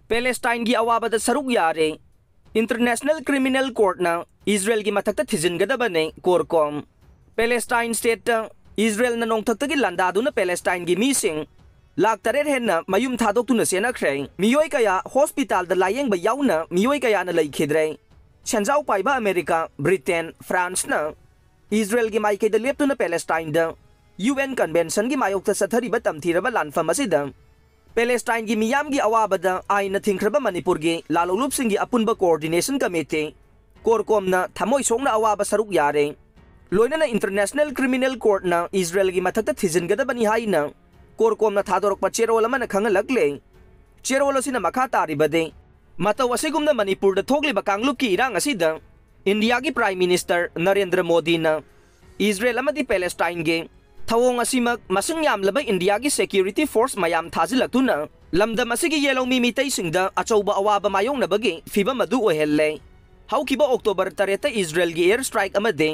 Palestine की अवाबद सरुक यारे इंटरनेशनल क्रिमिनल कोर्ट ना इजराइल की मथक थिजिनगदबने कोरकोम पैलेस्टाइन स्टेट इजराइल ना नोंथक की लंदादुना पैलेस्टाइन की मीसिंग लाख तरेट हेन्ना मयुम थादोक्तुना सेनाख्रे मियोय कया हॉस्पिटल दा लायेंगबा याउना मियोय कया ना लैखिद्रे छंजाव पाइबा अमेरिका ब्रिटेन फ्रांस ना इजराइल की माइकेदा लेप्तुना पैलेस्टाइन दा यूएन कन्वेंशन की मायोक्ता सथरिबा तमथिरबा लानफम असिदा पैलेस्टाइन की मियाम की अवाबदा आइन थिंख्रबा मणिपुर की लालोलुपसिंग की अपुनबा कोऑर्डिनेशन कमिटी कोरकोमना थमोय सोंगना अवाबा सरुक यारे लोइनना इंटरनेशनल क्रिमिनल कोर्ट ना इजराइल की मथक्ता थिजिनगदबनी हाइना कोरकोमना थादोरकपा चेरोल अमना खंगलकले चेरोल असिना मखा तारिबदे मतौ असिगुमना मणिपुर दा थोकलिबा कांगलुप की इरांग असिदा इंडिया की प्राइम मिनिस्टर नरेंद्र मोदी ना इजराइल अमदी पैलेस्टाइन के थवोंग असिमक मसंग यामलबा इंडिया की सिक्योरिटी फोर्स मयाम थाजिलक्तुना लमदम असिगी येलोमी मितैसिंगदा अचौबा अवाबा मायोंगनबगी फिबम अदु ओहेल्ले हौकिबा अक्टोबर 3 इजराइल की एयर स्ट्राइक अमदे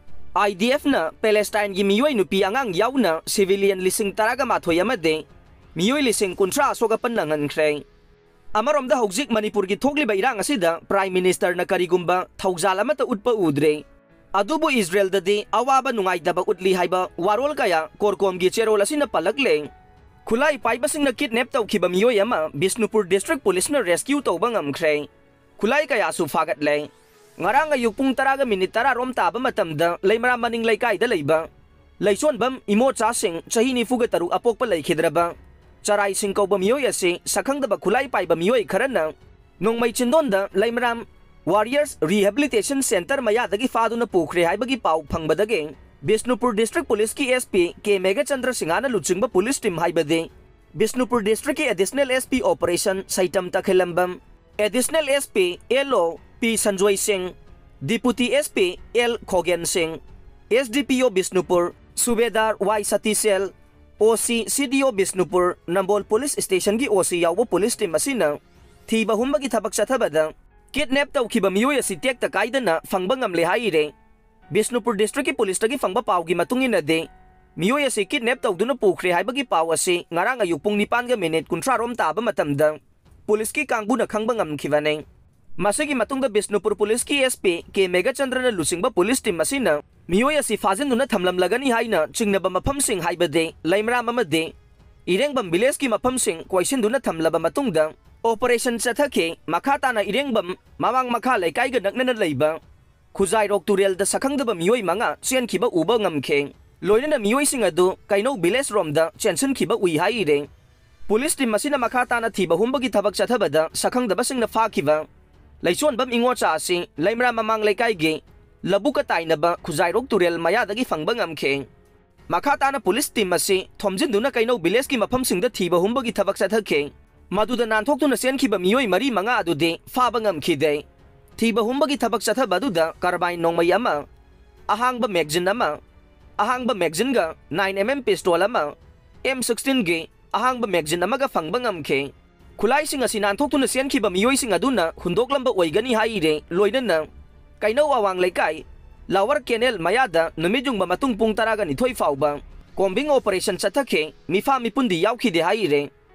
आईडीएफ ना पैलेस्टाइन की मियोय नुपी अंगांग याउना सिविलियन लिसिंग तरागा माथोय अमदे मियोय लिसिंग कुंट्रा असोगपन नंगनख्रे अमरोमदा हौजिक मणिपुर की थोकलिबा इरांग असिदा प्राइम मिनिस्टर ना करिगुंबा थौजाल अमता उटपा उद्रे अदुबु इजराइल ददी अवाबा नुंगाइदबा उटली हाइबा वारोल कया कोरकोम की चेरोल असिना पलकले खुलाई पाइबसिंगना किडनैप तौखिबा मियोय अमा बिष्णुपुर डिस्ट्रिक्ट पुलिस ना रेस्क्यू तौबा ngamkhre खुलाई कया सु फागतले ngarang ayuk pung 10 minute 10 rom taba matamda leimara maning laikai leiba leisonbam imo cha sing chahi nifuga taru apokpa leikhidraba charai sing kauba miyoy ase sakhangdaba khulai paiba miyoy kharana nongmai chindonda leimaram warriors rehabilitation center mayadagi faduna pukhre haibagi pau phangbadage Bishnupur district police की SP K Meghchandra सिंहाना लुचिंगबा police team हाइबदे Bishnupur district की additional SP operation Saitam Takhellambam additional SP LO P Sanjay Singh deputy SP L Khogen Singh SDPO Bishnupur सुबेदार Y सतीसेल OC CDO Bishnupur Nambol police station की OC यावो police team असिना थीबा हुंबगी थबक चथबदा kidnap तौखिबा मियोय असि टेक्ता काइदना फंगबा ngamle हाइरे बिष्णुपुर डिस्ट्रिक्ट की पुलिस तगी फंगबा पावगी मतुंगिन दे मियोय असि किडनैप तौदुना पुखरे हाइबगी पाव असि ngarang ayuk pung 9 minute 30 rom ताबा मतमदा पुलिस की कांगबुना खंगबा ngamkhibane मसगी मतुंगदा बिष्णुपुर पुलिस की एसपी के मेघचंद्रना लुसिंगबा पुलिस टीम असिना मियोय असि फाजिनदुना थमलम लगनी हाइना चिंगनबा मफमसिंग हाइबदे लैमराम अमदे इरेंगबम विलेज की मफमसिंग क्वेश्चनदुना थमलबा मतुंगदा ऑपरेशन चथके मखाताना इरेंगबम मावांग मखा लेकाइगा नकनना लैबा खुजाई रोक तुरेल द सखंगदबा मियोय मंगा चेनखिबा उबा ngamखे लोइनना मियोय सिंग अदु काइनो विलेज रोमदा चेंसनखिबा उइ हाइरे पुलिस टीम मसिना मखाताना थीबा हुंबगी थबक चथबदा सखंगदबा सिंगना फाखिबा लैसोनबम इंगोचा असि लैमरा ममांग लेकाइगे लबुका ताइनबा खुजाई रोक तुरेल मयादगी फंगबा ngamखे मखाताना पुलिस टीम असि थोमजिनदुना काइनो विलेज की मफम सिंगदा थीबा हुंबगी थबक चथखे मदुदा नानथोक्तुना सेनखिबा मियोय मरी मंगा अदुदे फाबा ngamखिदे थीबा हुंबगी थबक चथबदुदा कार्बाइन नोंमय अमा अहांगबा मैगजीन अमा अहांगबा मैगजीनगा 9mm पिस्तौल अमा M16 गे अहांगबा मैगजीन अमागा फंगबा ngamखे खुलाइसिंग असि नानथोक्तुना सेनखिबा मियोयसिंग अदुना हुंदोकलंबा ओइगनी हाइरे लोइनना काइनो अवांग लेकाइ लावर केनेल मयादा नुमिजुंगबा मतुंग पुंग 12 फाउबा कॉम्बिंग ऑपरेशन चथखे मिफा मिपुंदी यावखिदे हाइरे